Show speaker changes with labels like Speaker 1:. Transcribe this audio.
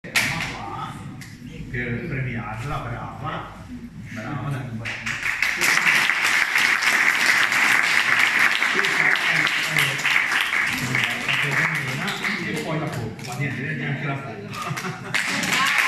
Speaker 1: per premiarla, brava, brava, dai, un bel. E poi la pompa, niente, neanche la pompa.